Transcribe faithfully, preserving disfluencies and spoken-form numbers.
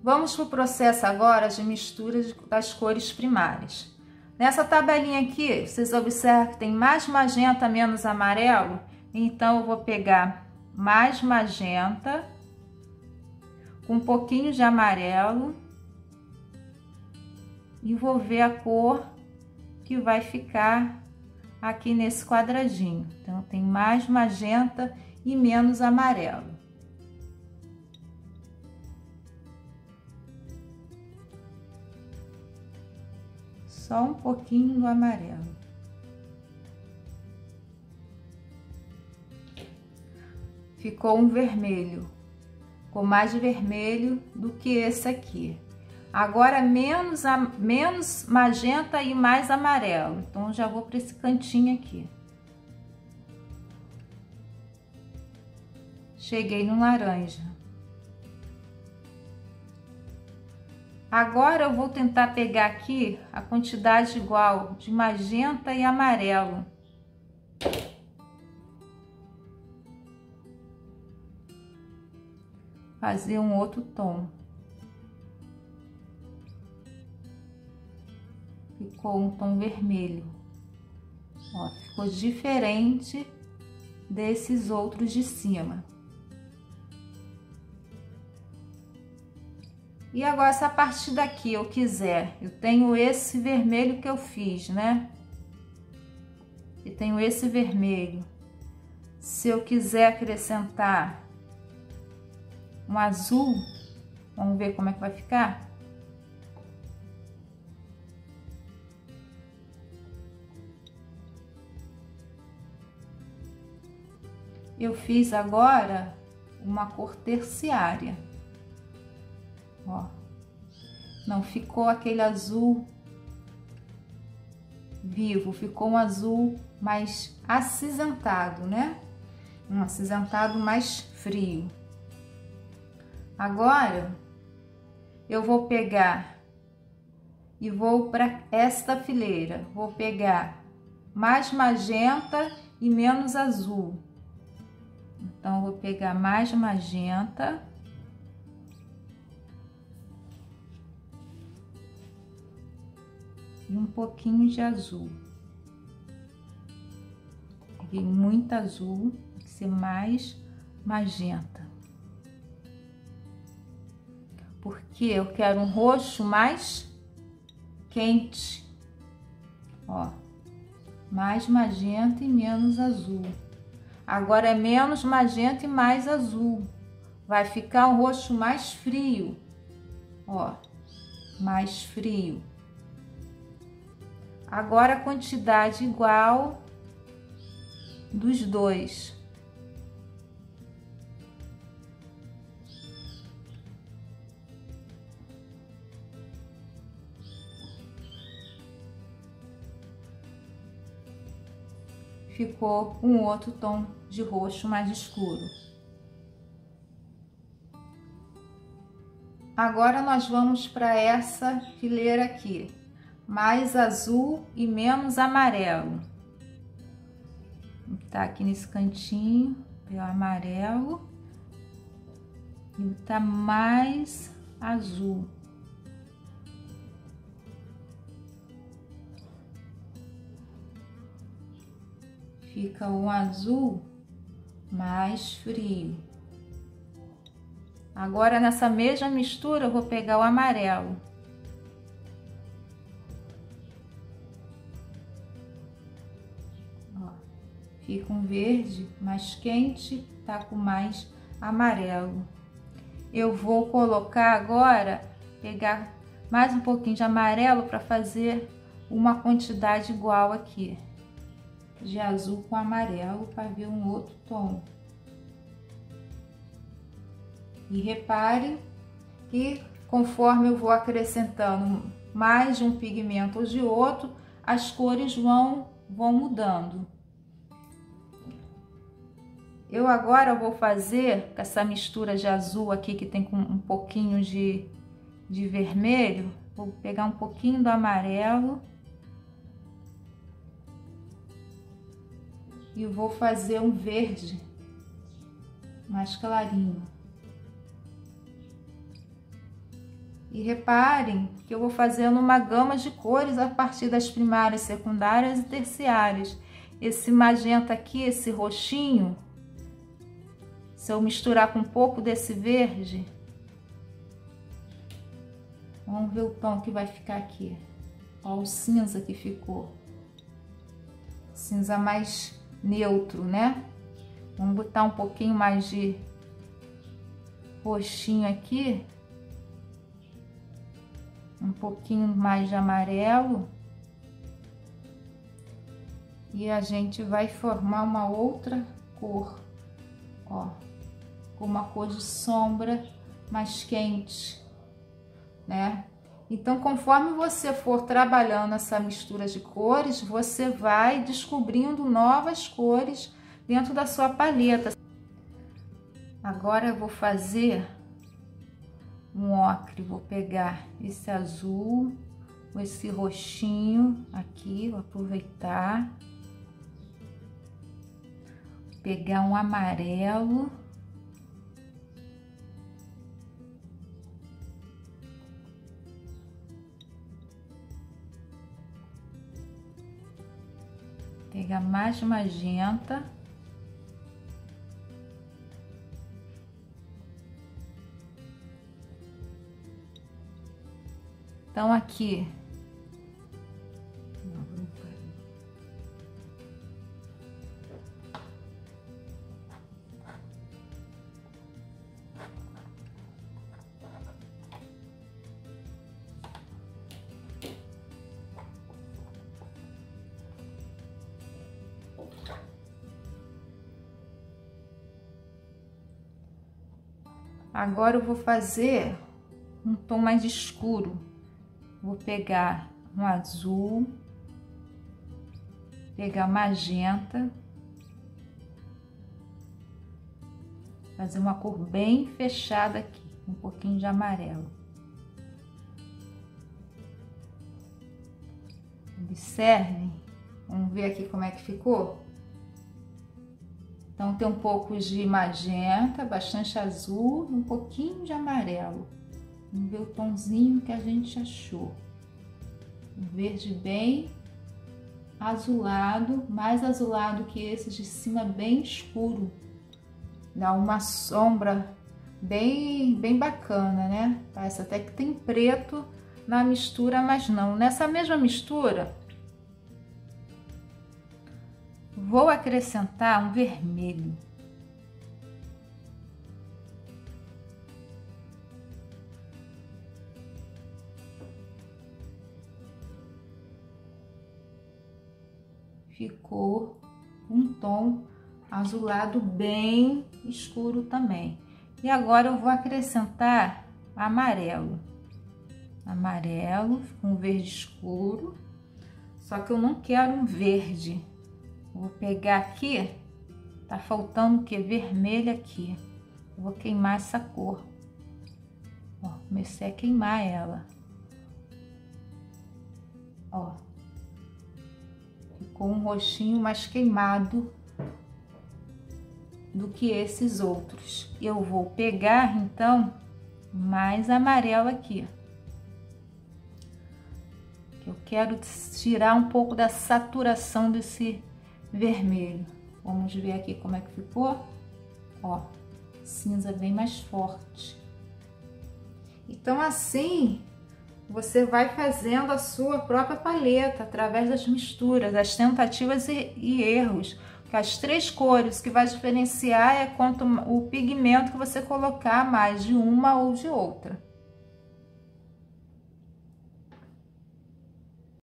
Vamos para o processo agora de mistura das cores primárias. Nessa tabelinha aqui, vocês observam que tem mais magenta, menos amarelo. Então, eu vou pegar mais magenta, com um pouquinho de amarelo, e vou ver a cor que vai ficar aqui nesse quadradinho. Então, tem mais magenta e menos amarelo. Só um pouquinho do amarelo. Ficou um vermelho, com mais vermelho do que esse aqui. Agora, menos, menos magenta e mais amarelo. Então, já vou para esse cantinho aqui. Cheguei no laranja. Agora, eu vou tentar pegar aqui a quantidade igual de magenta e amarelo. Fazer um outro tom. Ficou um tom vermelho. Ó, ficou diferente desses outros de cima. E agora, se a partir daqui eu quiser, eu tenho esse vermelho que eu fiz, né? E tenho esse vermelho. Se eu quiser acrescentar um azul, vamos ver como é que vai ficar? Eu fiz agora uma cor terciária. Ó, não ficou aquele azul vivo, ficou um azul mais acinzentado, né? Um acinzentado mais frio. Agora, eu vou pegar e vou para esta fileira. Vou pegar mais magenta e menos azul. Então, vou pegar mais magenta. E um pouquinho de azul. Peguei muito azul, tem que ser mais magenta. Porque eu quero um roxo mais quente. Ó, mais magenta e menos azul. Agora é menos magenta e mais azul. Vai ficar um roxo mais frio. Ó, mais frio. Agora a quantidade igual dos dois. Ficou um outro tom de roxo mais escuro. Agora nós vamos para essa fileira aqui. Mais azul e menos amarelo. Tá aqui nesse cantinho, pelo amarelo. E tá mais azul. Fica um azul mais frio. Agora, nessa mesma mistura, eu vou pegar o amarelo. Fica um verde mais quente, tá com mais amarelo. Eu vou colocar agora, pegar mais um pouquinho de amarelo para fazer uma quantidade igual aqui. De azul com amarelo para ver um outro tom. E repare que conforme eu vou acrescentando mais de um pigmento ou de outro, as cores vão, vão mudando. Eu agora vou fazer com essa mistura de azul aqui, que tem com um pouquinho de, de vermelho, vou pegar um pouquinho do amarelo e vou fazer um verde mais clarinho. E reparem que eu vou fazendo uma gama de cores a partir das primárias, secundárias e terciárias. Esse magenta aqui, esse roxinho, se eu misturar com um pouco desse verde, vamos ver o tom que vai ficar aqui. Ó, o cinza que ficou. Cinza mais neutro, né? Vamos botar um pouquinho mais de roxinho aqui. Um pouquinho mais de amarelo. E a gente vai formar uma outra cor, ó, com uma cor de sombra mais quente, né? Então, conforme você for trabalhando essa mistura de cores, você vai descobrindo novas cores dentro da sua paleta. Agora eu vou fazer um ocre, vou pegar esse azul, esse roxinho aqui, vou aproveitar, pegar um amarelo, pegar mais magenta. Então, aqui, agora eu vou fazer um tom mais escuro. Vou pegar um azul, pegar magenta, fazer uma cor bem fechada aqui, um pouquinho de amarelo. Observem, vamos ver aqui como é que ficou. Então tem um pouco de magenta, bastante azul, um pouquinho de amarelo. Vamos ver o tomzinho que a gente achou. Um verde bem azulado, mais azulado que esse de cima, bem escuro. Dá uma sombra bem, bem bacana, né? Parece até que tem preto na mistura, mas não. Nessa mesma mistura, vou acrescentar um vermelho. Ficou um tom azulado bem escuro também. E agora eu vou acrescentar amarelo. Amarelo, um verde escuro. Só que eu não quero um verde. Vou pegar aqui, tá faltando o que? Vermelho aqui. Eu vou queimar essa cor. Ó, comecei a queimar ela. Ó. Ficou um roxinho mais queimado do que esses outros. Eu vou pegar, então, mais amarelo aqui. Eu quero tirar um pouco da saturação desse vermelho. Vamos ver aqui como é que ficou. Ó, cinza bem mais forte. Então, assim, você vai fazendo a sua própria paleta através das misturas, das tentativas e, e erros. Porque as três cores que vai diferenciar é quanto o pigmento que você colocar mais de uma ou de outra.